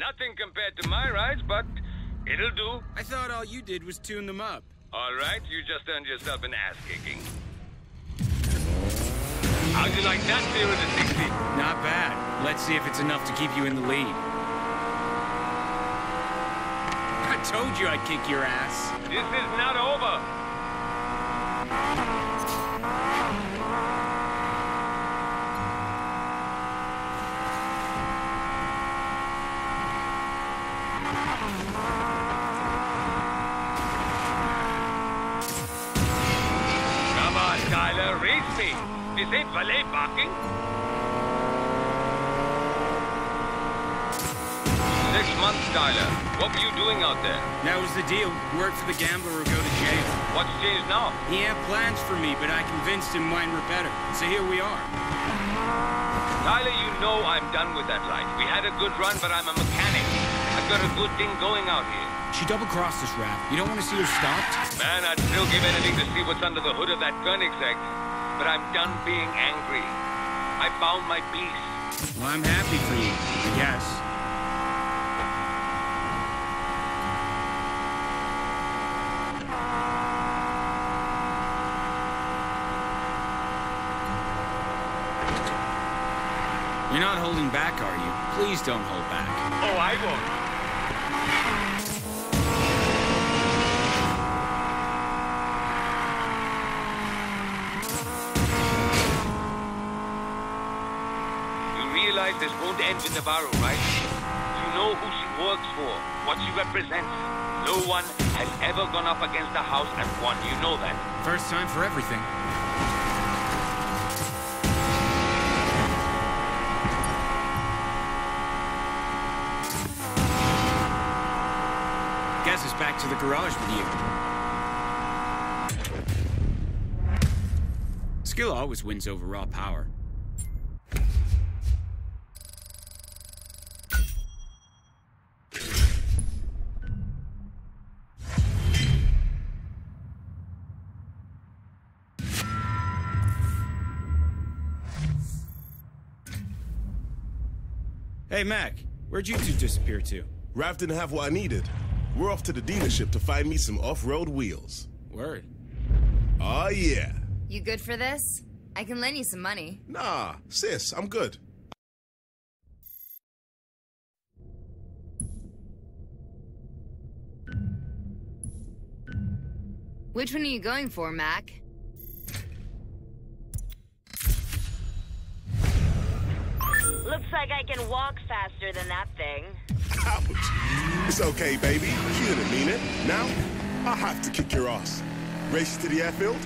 Nothing compared to my rides, but it'll do. I thought all you did was tune them up. All right, you just earned yourself an ass-kicking. How'd you like that 0 to 60? Not bad. Let's see if it's enough to keep you in the lead. I told you I'd kick your ass. This is not over. Come on, Tyler, race me. This ain't valet parking. 6 months, Tyler. What were you doing out there? That was the deal. Work for the gambler or go to jail. What's changed now? He had plans for me, but I convinced him mine were better. So here we are. Tyler, you know I'm done with that life. We had a good run, but I'm a mechanic. I've got a good thing going out here. She double-crossed us, Raph. You don't want to see her stopped? Man, I'd still give anything to see what's under the hood of that Koenigsegg. But I'm done being angry. I found my peace. Well, I'm happy for you, I guess. You're not holding back, are you? Please don't hold back. Oh, I won't. This won't end with Navarro, right? You know who she works for, what she represents. No one has ever gone up against the house and won. You know that. First time for everything. Guess it's back to the garage with you. Skill always wins over raw power. Hey, Mac, where'd you two disappear to? Raph didn't have what I needed. We're off to the dealership to find me some off-road wheels. Word. Oh, yeah. You good for this? I can lend you some money. Nah, sis, I'm good. Which one are you going for, Mac? Looks like I can walk faster than that thing. Ouch. It's okay, baby. You didn't mean it. Now, I have to kick your ass. Race to the airfield?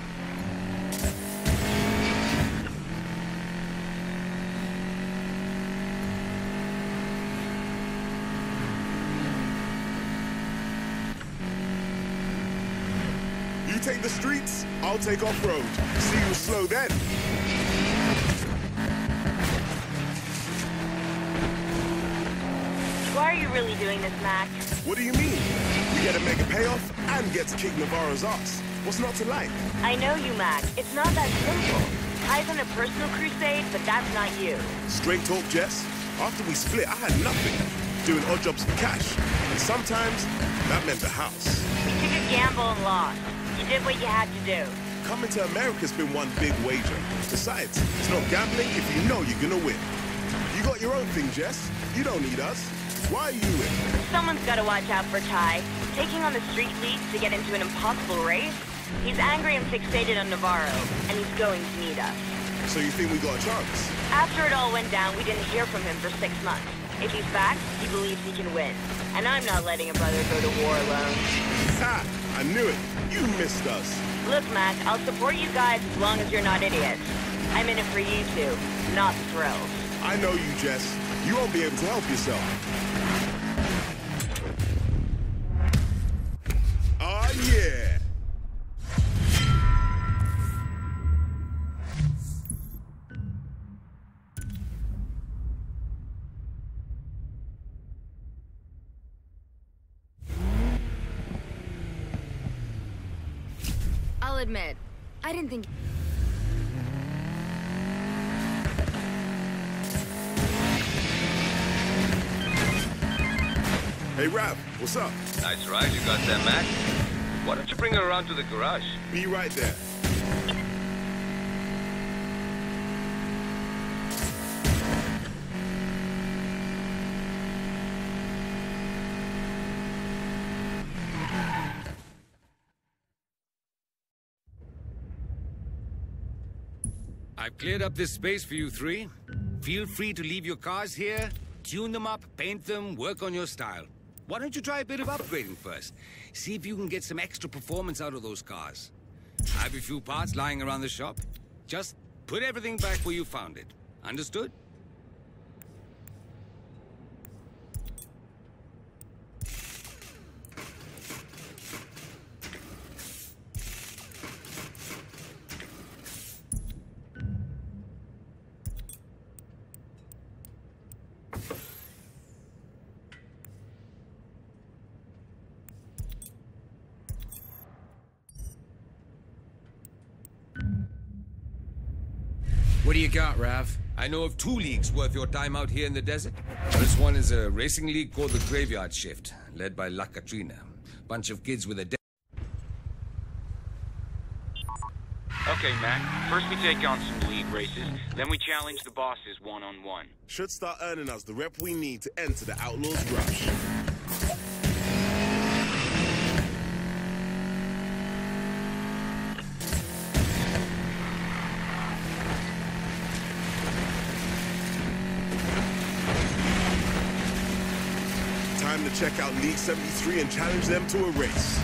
You take the streets, I'll take off-road. See you slow then. Why are you really doing this, Mac? What do you mean? We get to make a payoff and get to kick Navarro's ass. What's not to like? I know you, Mac. It's not that simple. Ty's on a personal crusade, but that's not you. Straight talk, Jess. After we split, I had nothing. Doing odd jobs for cash. And sometimes, that meant the house. You took a gamble and lost. You did what you had to do. Coming to America's been one big wager. Besides, it's not gambling if you know you're gonna win. You got your own thing, Jess. You don't need us. Why are you in? Someone's got to watch out for Ty. Taking on the street league to get into an impossible race? He's angry and fixated on Navarro, and he's going to need us. So you think we got a chance? After it all went down, we didn't hear from him for 6 months. If he's back, he believes he can win. And I'm not letting a brother go to war alone. Ha! I knew it. You missed us. Look, Mac, I'll support you guys as long as you're not idiots. I'm in it for you two, not the thrills. I know you, Jess. You won't be able to help yourself. Oh, yeah! I'll admit, I didn't think... Hey, Rav, what's up? Nice ride you got there, Mac. Why don't you bring her around to the garage? Be right there. I've cleared up this space for you three. Feel free to leave your cars here, tune them up, paint them, work on your style. Why don't you try a bit of upgrading first? See if you can get some extra performance out of those cars. I have a few parts lying around the shop. Just put everything back where you found it. Understood? What do you got, Rav? I know of 2 leagues worth your time out here in the desert. This one is a racing league called the Graveyard Shift, led by La Katrina. Bunch of kids with a... Okay, Mac. First we take on some league races, then we challenge the bosses one-on-one. Should start earning us the rep we need to enter the Outlaws Rush. Time to check out League 73 and challenge them to a race.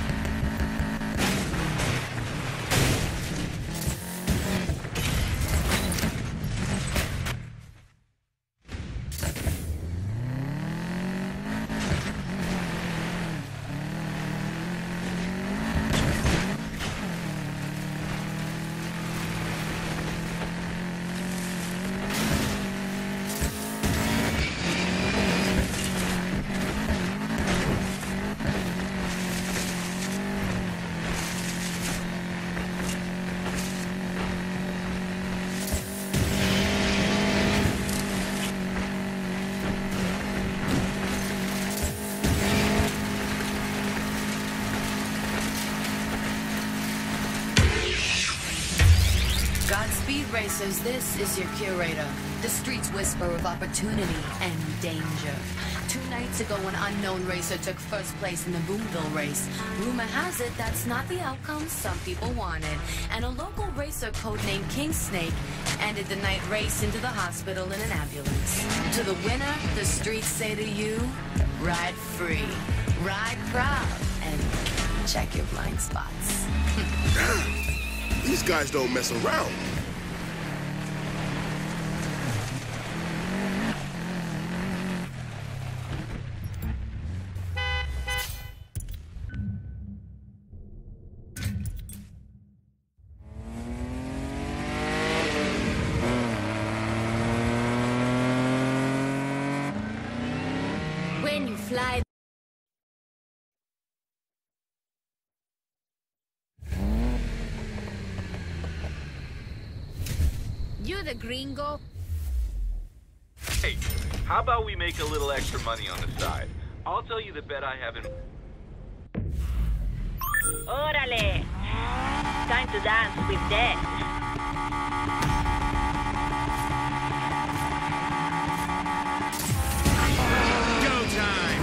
Godspeed, racers. This is your curator. The street's whisper of opportunity and danger. 2 nights ago, an unknown racer took first place in the Boomville race. Rumor has it that's not the outcome some people wanted. And a local racer codenamed King Snake ended the night race into the hospital in an ambulance. To the winner, the streets say to you, ride free, ride proud, and check your blind spots. Damn! These guys don't mess around. When you fly... You the gringo? Hey, how about we make a little extra money on the side? I'll tell you the bet I have in... Órale! Time to dance with death. Go time!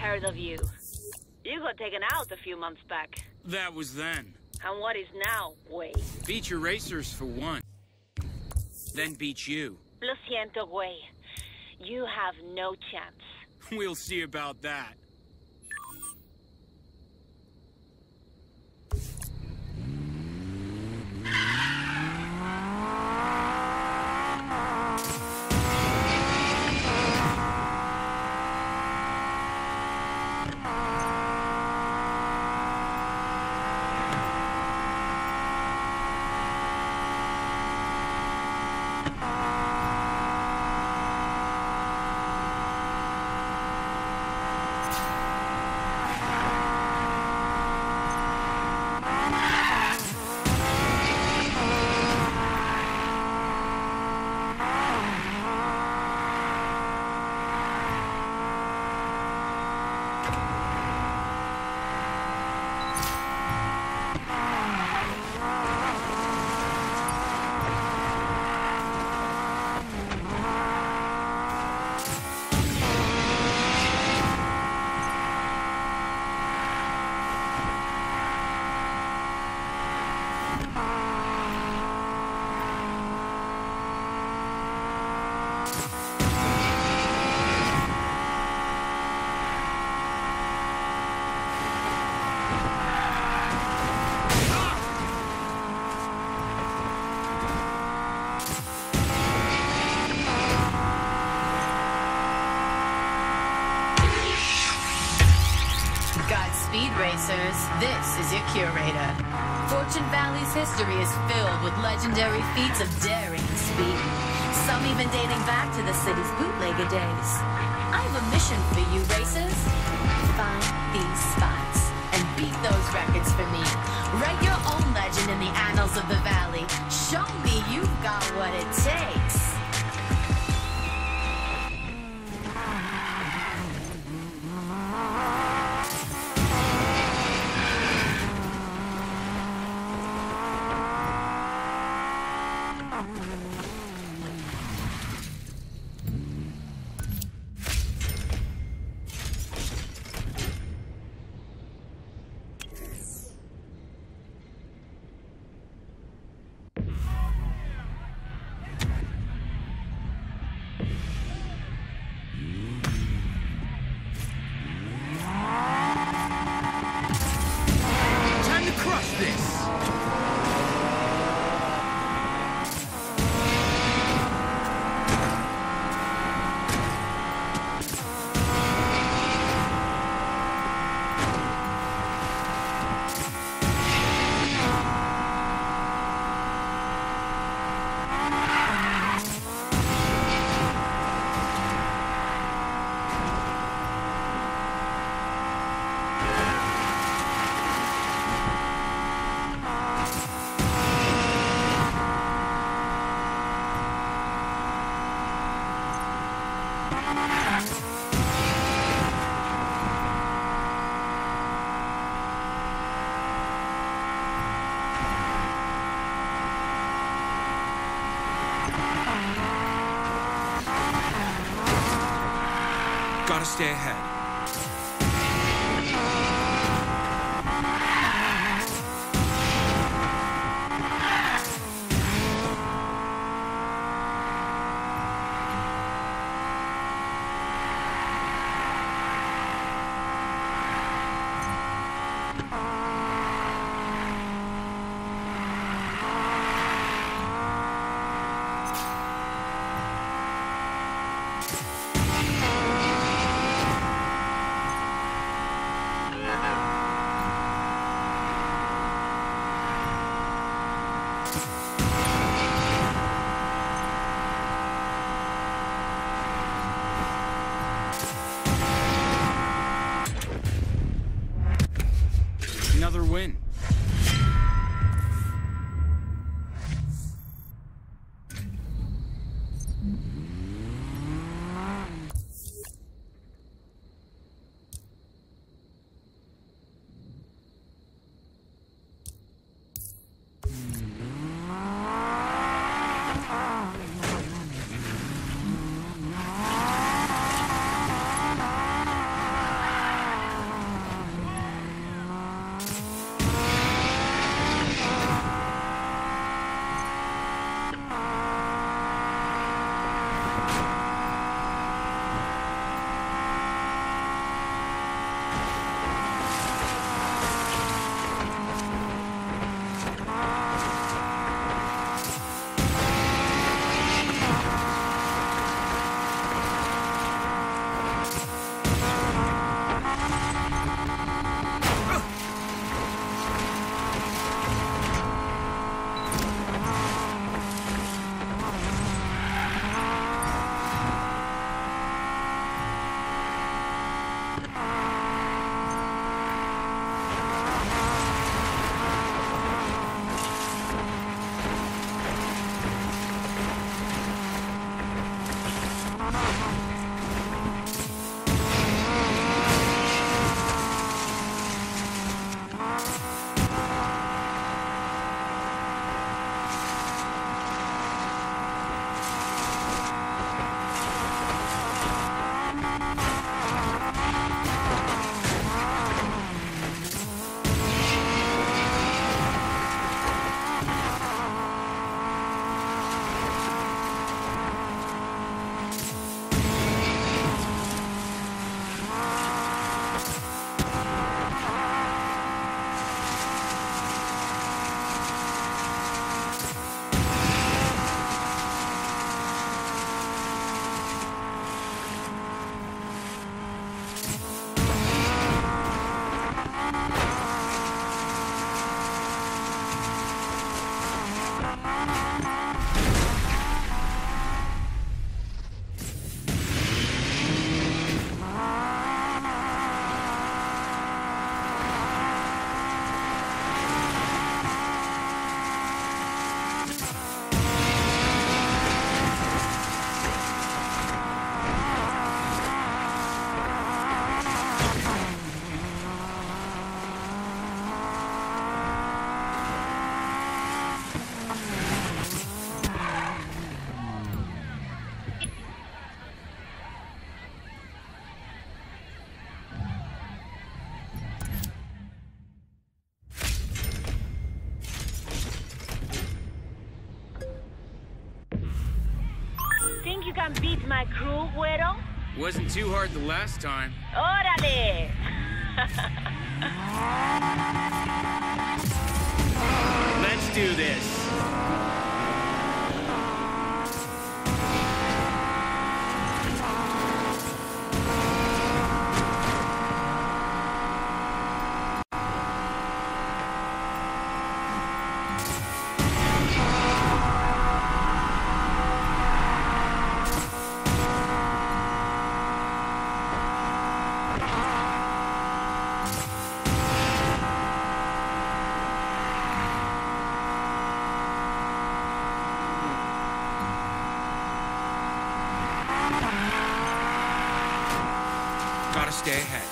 admired of you. You got taken out a few months back. That was then. And what is now, Way? Beat your racers for one. Then beat you. Lo siento, Way. You have no chance. We'll see about that. Speed Racers, this is your curator. Fortune Valley's history is filled with legendary feats of daring and speed, some even dating back to the city's bootlegger days. I have a mission for you, racers. Find these spots and beat those records for me. Write your own legend in the annals of the valley. Show me you've got what it takes. Gotta stay ahead. Another win. can beat my crew, Güero? Wasn't too hard the last time. Órale! Let's do this. Gotta stay ahead.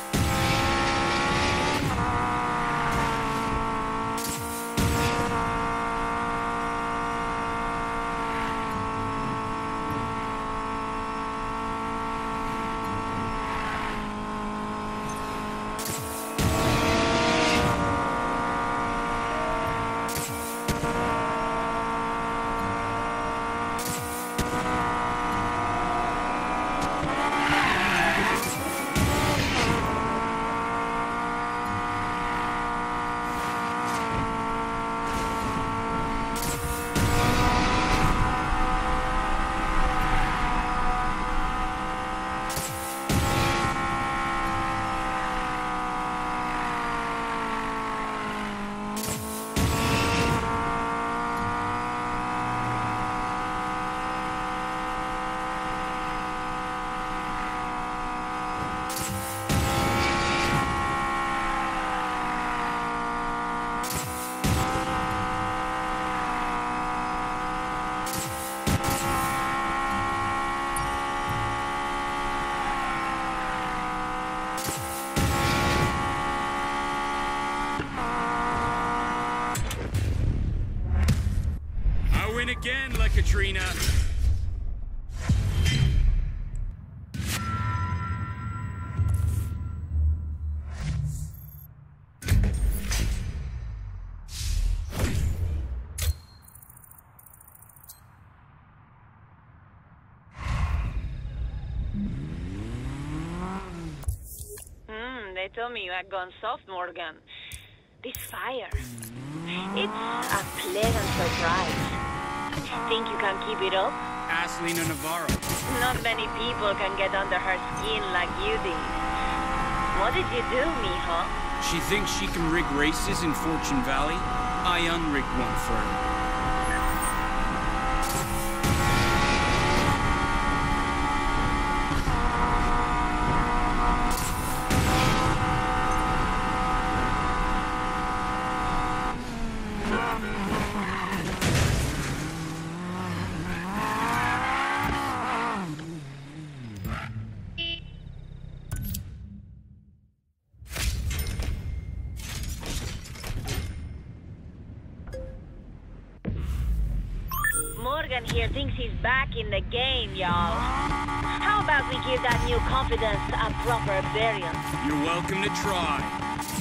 Win again, La Katrina. They told me you had gone soft, Morgan. This fire, it's a pleasant surprise. Think you can keep it up? Ask Lena Navarro. Not many people can get under her skin like you did. What did you do, mijo? She thinks she can rig races in Fortune Valley. I unrigged one for her. Morgan here thinks he's back in the game, y'all. How about we give that new confidence a proper burial? You're welcome to try.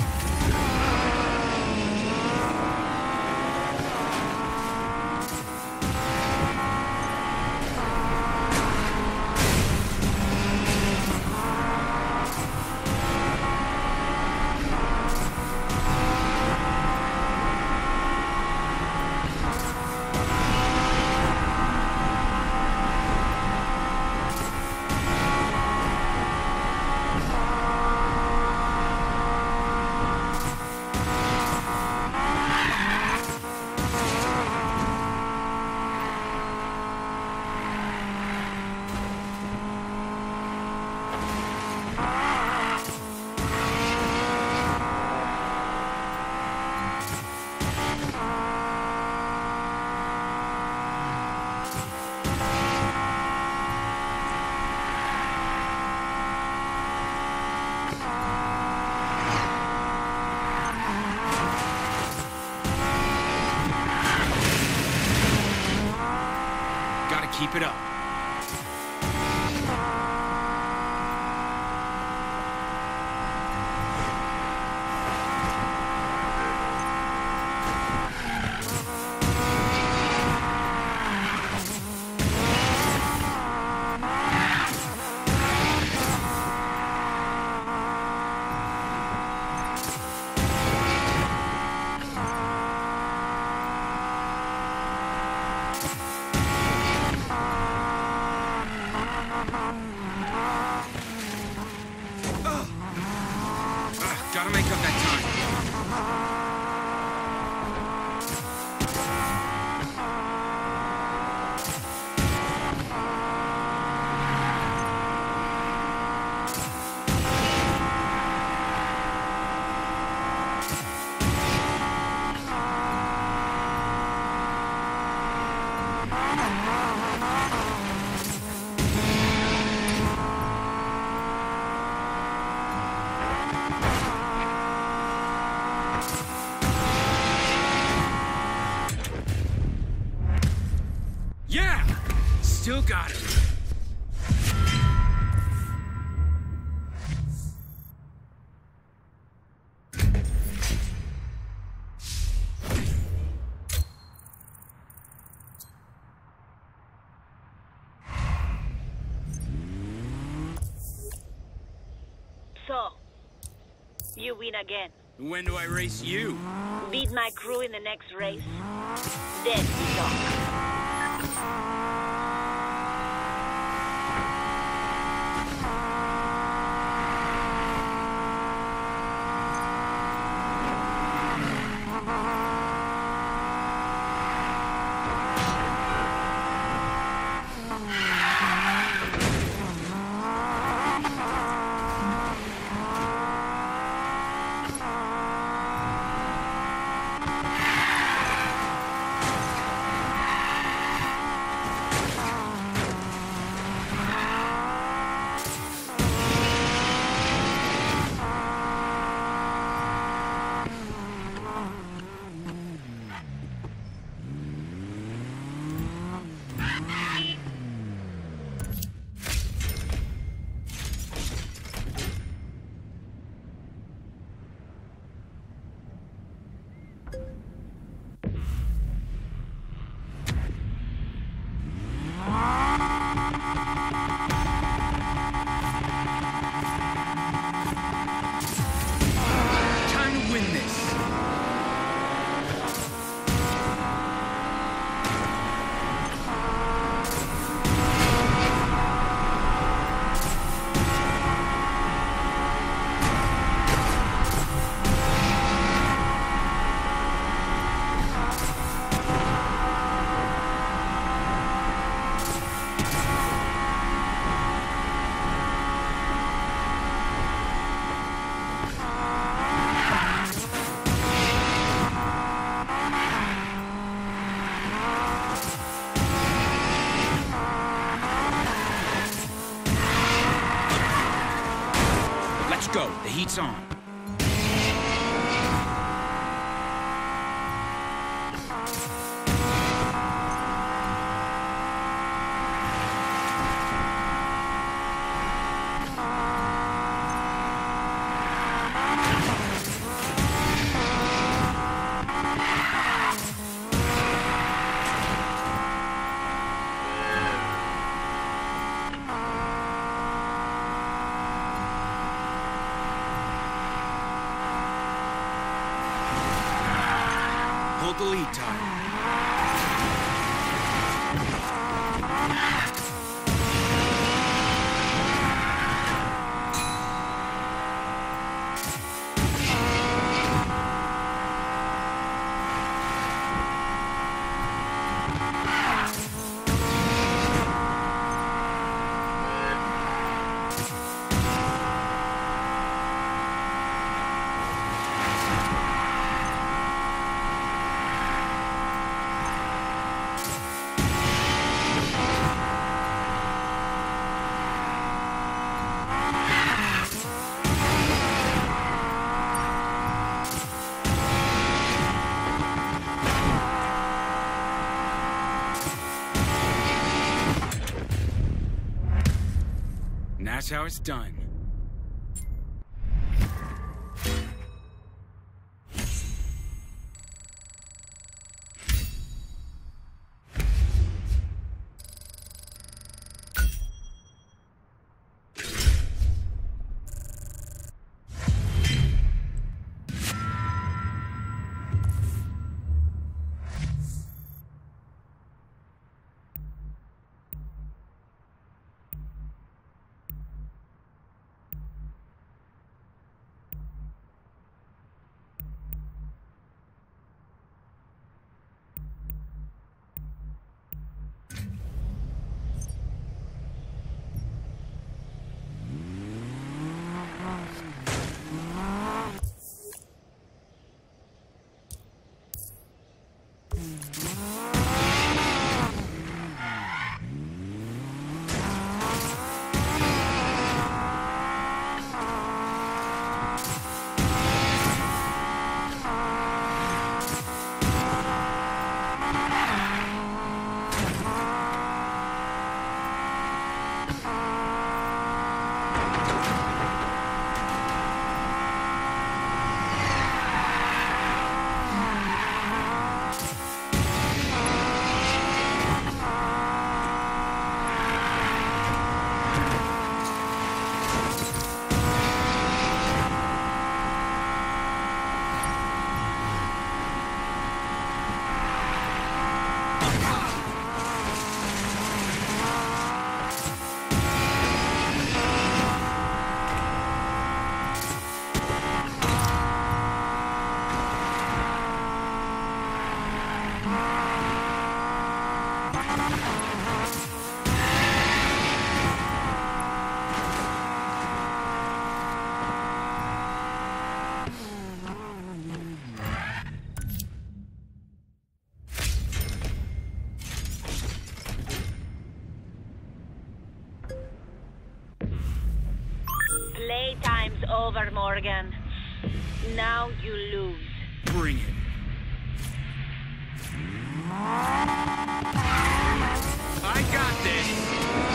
Keep it up. got it. So, you win again. When do I race you? Beat my crew in the next race. Then we talk. Go. The heat's on. Hold the lead, Tyler. And that's how it's done. Playtime's over, Morgan. Now you lose. Bring it. I got this!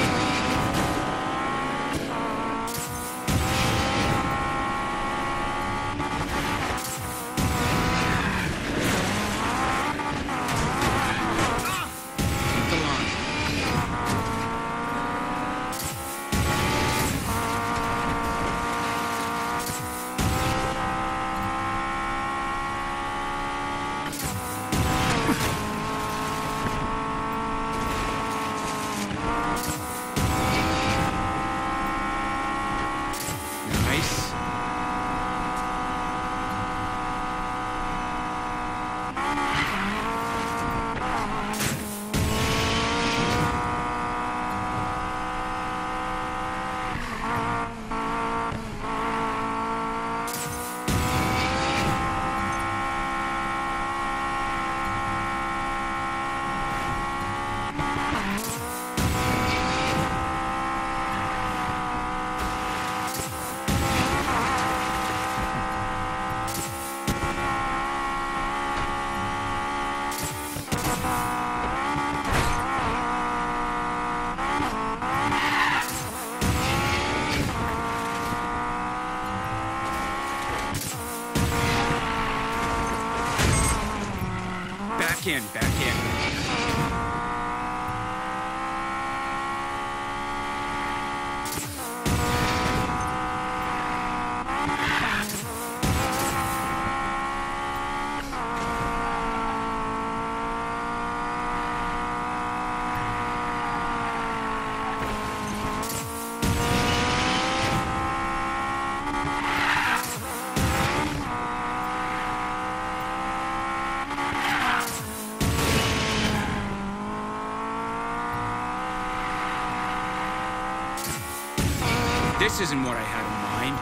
Back in. This isn't what I had in mind.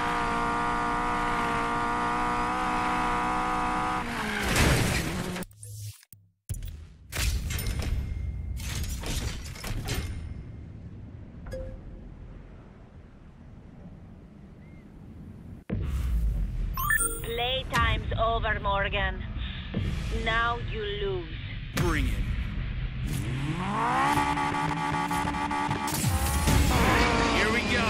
Playtime's over, Morgan. Now you lose. Bring it. Here we go.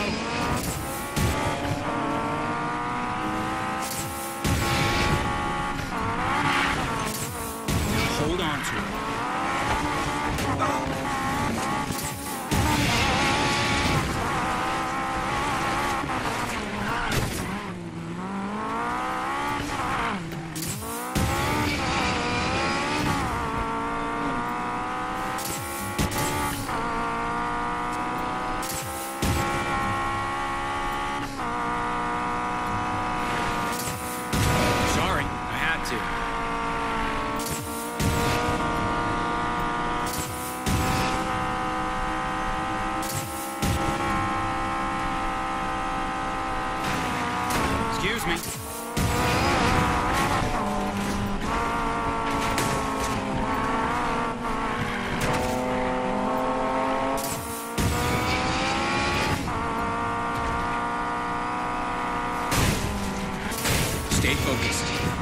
Hold on to it. Sorry, I had to. Excuse me. Stay focused.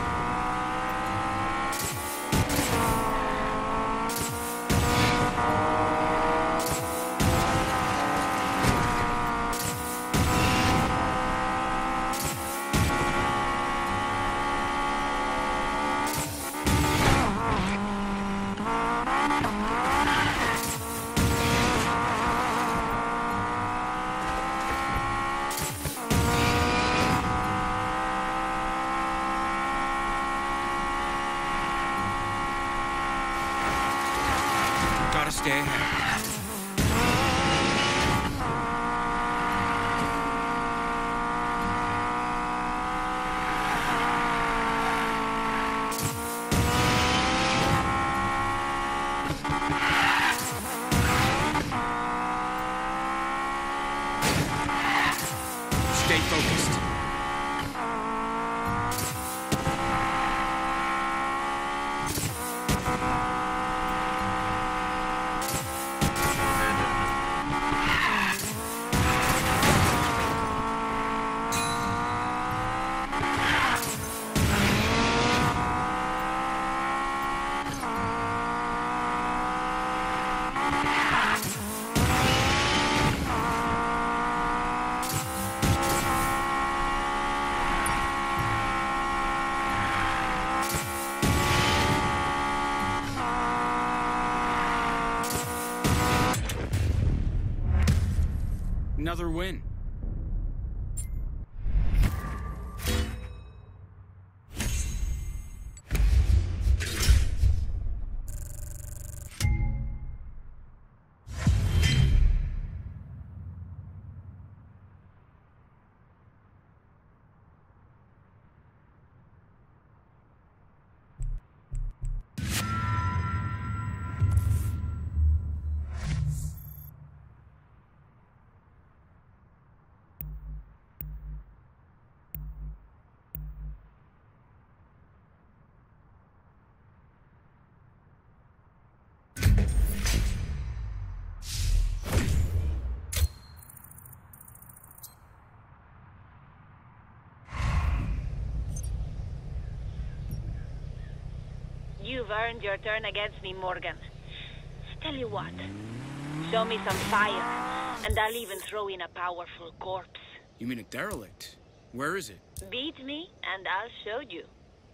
Gotta stay ahead. Stay focused. another win. You've earned your turn against me, Morgan. Tell you what, show me some fire, and I'll even throw in a powerful corpse. You mean a derelict? Where is it? Beat me, and I'll show you.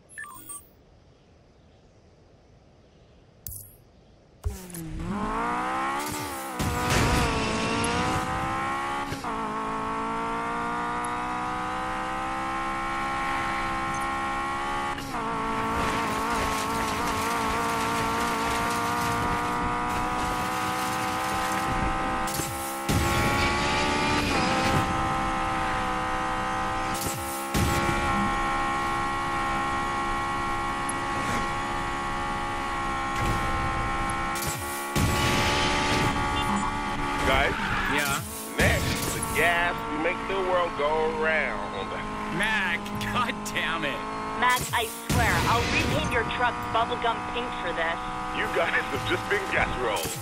Guys, Yeah? next, the gas we make the world go round. Mag, god damn it. Matt, I swear, I'll repaint your truck bubblegum pink for this. You guys have just been gas rolled.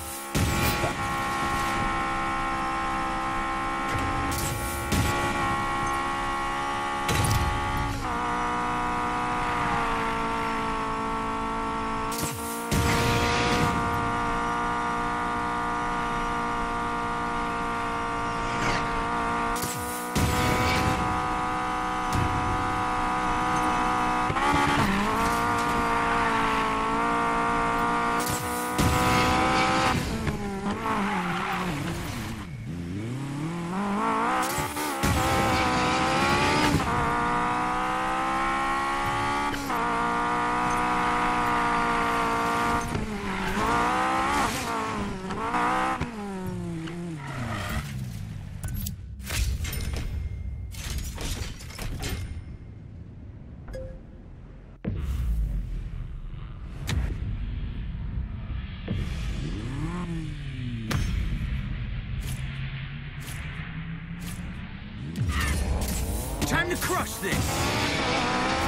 Time to crush this!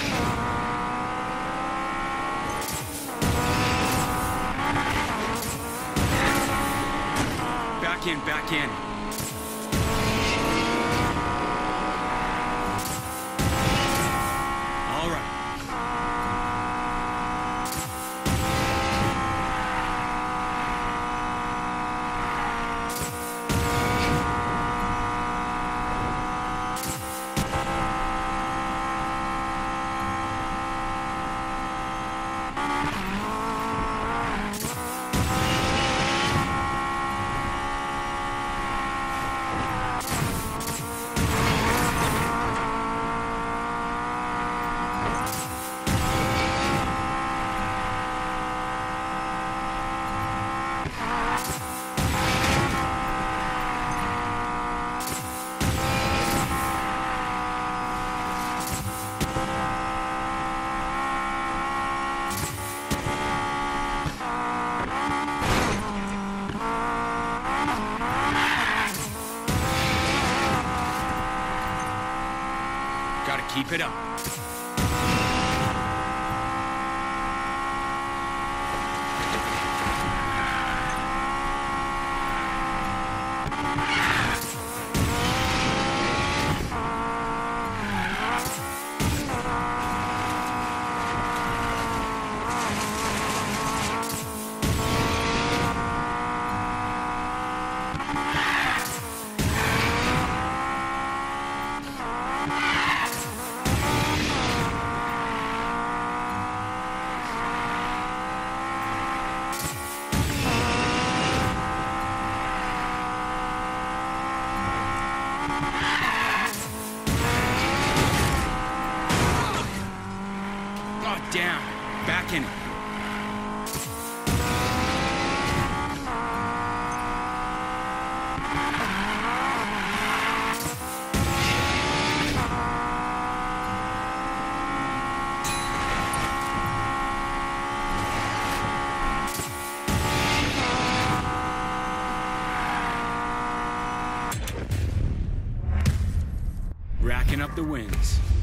Back in. All right. Gotta keep it up. Oh, damn. Back in it. Racking up the wins.